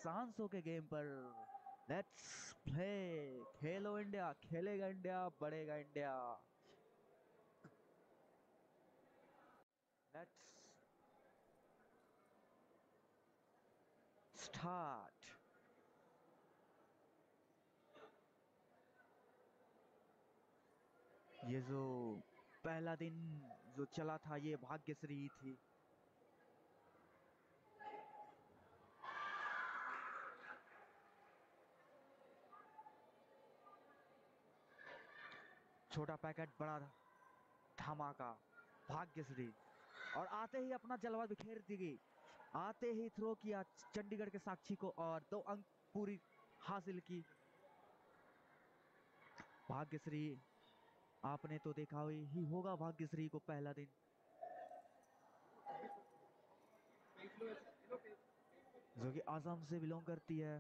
सांस हो के गेम पर। Let's play. खेलो इंडिया, खेलेगा इंडिया, बढ़ेगा इंडिया। Let's start. ये जो पहला दिन जो चला था ये भाग्यश्री थी। छोटा पैकेट बड़ा धमाका, भाग्यश्री। और आते ही अपना जलवा बिखेर दी गई। आते ही थ्रो किया चंडीगढ़ के साक्षी को और 2 अंक पूरी हासिल की। भाग्यश्री, आपने तो देखा ही होगा भाग्यश्री को पहला दिन, जो कि आसाम से बिलोंग करती है।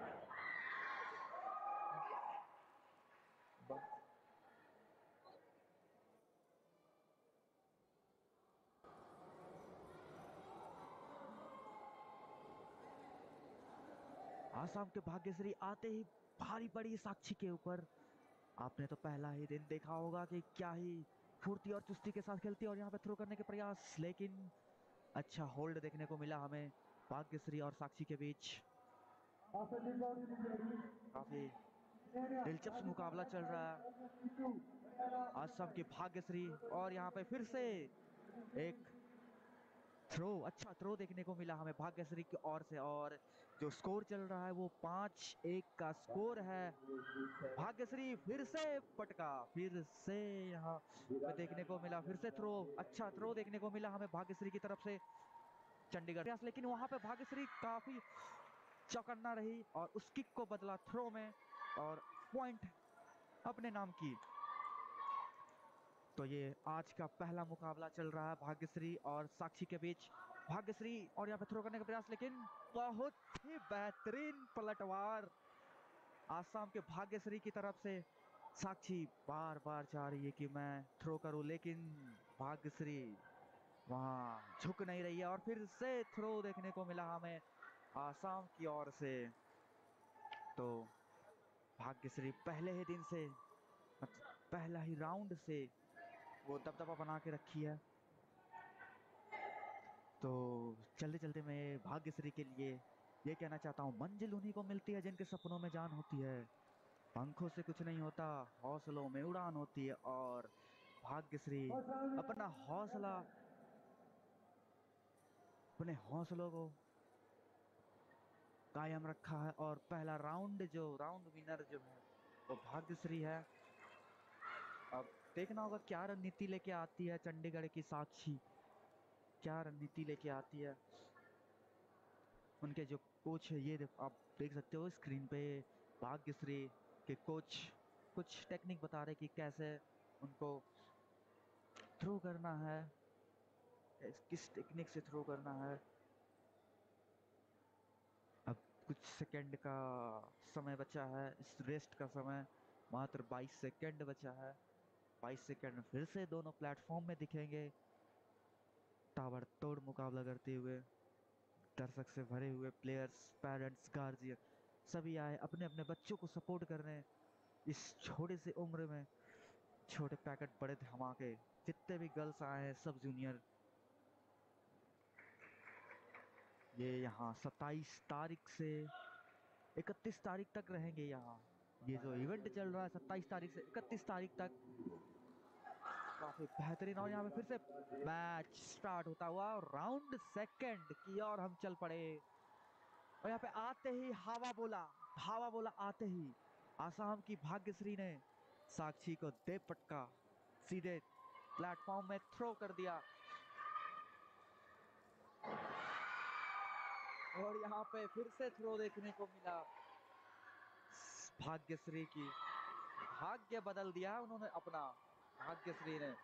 आसाम के भाग्यश्री आते ही भारी पड़ी साक्षी के ऊपर। आपने तो पहला ही दिन देखा होगा कि क्या ही फुर्ती और चुस्ती के साथ खेलती है। और यहाँ पे थ्रो करने के प्रयास, लेकिन अच्छा होल्ड देखने को मिला हमें भाग्यश्री और साक्षी के बीच। काफी दिलचस्प मुकाबला चल रहा है। आसाम की भाग्यश्री और यहाँ पे फिर से एक थ्रो, अच्छा थ्रो देखने को मिला हमें भाग्यश्री की ओर से। और जो स्कोर चल रहा है वो 5-1 का स्कोर है। भाग्यश्री फिर से पटका, फिर से यहाँ पे देखने को मिला, फिर से थ्रो, अच्छा थ्रो देखने को मिला हमें भाग्यश्री की तरफ से चंडीगढ़। लेकिन वहां पे भाग्यश्री काफी चौकन्ना रही और उस किक को बदला थ्रो में और पॉइंट अपने नाम की। तो ये आज का पहला मुकाबला चल रहा है भाग्यश्री और साक्षी के बीच। भाग्यश्री और यहाँ पे थ्रो करने का प्रयास, लेकिन बहुत ही बेहतरीन पलटवार आसाम के भाग्यश्री की तरफ से। साक्षी बार बार चाह रही है कि मैं थ्रो करूं, लेकिन भाग्यश्री वहां झुक नहीं रही है। और फिर से थ्रो देखने को मिला हमें आसाम की ओर से। तो भाग्यश्री पहले ही दिन से, पहला ही राउंड से वो दबदबा बना के रखी है। तो चलते चलते मैं भाग्यश्री के लिए ये कहना चाहता हूँ, मंजिल उन्हीं को मिलती है जिनके सपनों में जान होती है। पंखों से कुछ नहीं होता, हौसलों में उड़ान होती है। और भाग्यश्री अपना हौसला, अपने हौसलों को कायम रखा है। और पहला राउंड, जो राउंड विनर जो है वो भाग्यश्री है। अब देखना होगा क्या रणनीति लेके आती है चंडीगढ़ की साक्षी, क्या रणनीति लेके आती है। उनके जो कोच है, ये आप देख सकते हो स्क्रीन पे, भाग्यश्री के कोच कुछ टेक्निक बता रहे कि कैसे उनको थ्रो करना है, किस टेक्निक से थ्रो करना है। अब कुछ सेकंड का समय बचा है, इस रेस्ट का समय मात्र 22 सेकंड बचा है। 22 सेकंड में फिर से दोनों प्लेटफॉर्म में दिखेंगे, ताबड़तोड़ मुकाबला करते हुए। दर्शक से भरे हुए प्लेयर्स, पेरेंट्स, गार्जियन सभी आए अपने अपने बच्चों को सपोर्ट करने। इस छोटे से उम्र में छोटे पैकेट बड़े धमाके, जितने भी गर्ल्स आए हैं सब जूनियर। ये यहाँ 27 तारीख से 31 तारीख तक रहेंगे। यहाँ ये जो इवेंट चल रहा है 27 तारीख से 31 तारीख तक, काफी बेहतरीन। और यहाँ पे फिर से मैच स्टार्ट होता हुआ राउंड सेकंड की ओर हम चल पड़े। और यहाँ पे आते ही हवा बोला आते ही आसाम की भाग्यश्री ने साक्षी को दे पटका, सीधे प्लेटफॉर्म में थ्रो कर दिया। और यहाँ पे फिर से थ्रो देखने को मिला भाग्यश्री की। भाग्य बदल दिया उन्होंने अपना, भाग्यश्री ने।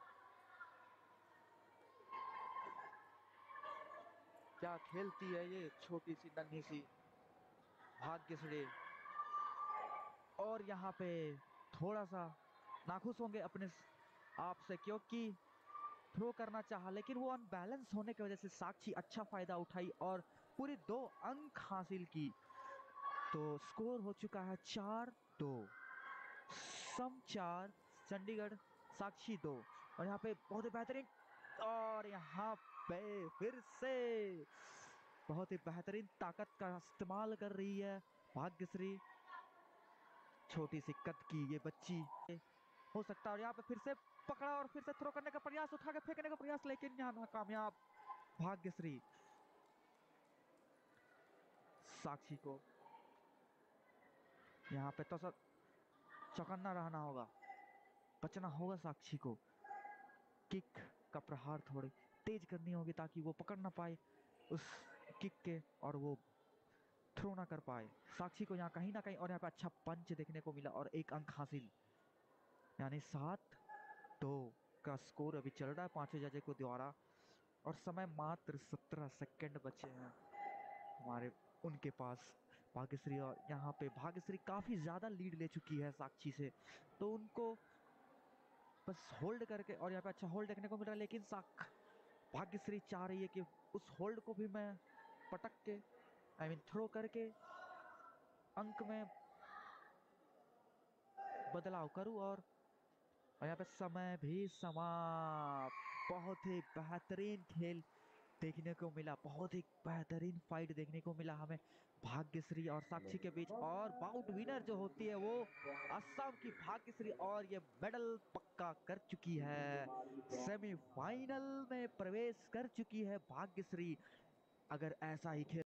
क्या खेलती है ये छोटी सी नन्ही सी भाग्यश्री। और यहाँ पे थोड़ा सा नाखुश होंगे अपने आप से, क्योंकि थ्रो करना चाहा लेकिन वो अनबैलेंस होने की वजह से साक्षी अच्छा फायदा उठाई और पूरी 2 अंक हासिल की। तो स्कोर हो चुका है 4-2। सम 4, चंडीगढ़ साक्षी 2। और यहाँ पे बहुत ही बेहतरीन, और यहाँ पे फिर से बहुत ही बेहतरीन ताकत का इस्तेमाल कर रही है भाग्यश्री। छोटी सी कद की ये बच्ची हो सकता है। और यहाँ पे फिर से पकड़ा और फिर से थ्रो करने का प्रयास, उठा के फेंकने का प्रयास, लेकिन यहाँ नाकामयाब भाग्यश्री। साक्षी को यहाँ पे तो सब चौकन्ना रहना होगा, बचना होगा साक्षी को। किक का प्रहार थोड़ी तेज करनी होगी ताकि वो पकड़ ना पाए उस किक के और वो थ्रो ना कर पाए साक्षी को यहाँ कहीं ना कहीं। और यहाँ पे अच्छा पंच देखने को मिला और 1 अंक हासिल, यानी 7-2 का स्कोर अभी चल रहा है पांचवें जजे को द्वारा। और समय मात्र 17 सेकंड बचे हैं हमारे उनके पास भाग्यश्री। और यहाँ पे भाग्यश्री काफी ज्यादा लीड ले चुकी है साक्षी से, तो उनको बस होल्ड करके, और यहाँ पे अच्छा होल्ड देखने को मिल रहा है, लेकिन भाग्यश्री चाह रही है कि उस होल्ड को भी मैं पटक के, थ्रो करके अंक में बदलाव करूं। और यहाँ पे समय भी समाप्त। बहुत ही बेहतरीन खेल देखने को मिला, बहुत ही बेहतरीन फाइट देखने को मिला हमें भाग्यश्री और साक्षी के बीच। और बाउट विनर जो होती है वो असम की भाग्यश्री, और ये मेडल पक्का कर चुकी है, सेमीफाइनल में प्रवेश कर चुकी है भाग्यश्री। अगर ऐसा ही खेल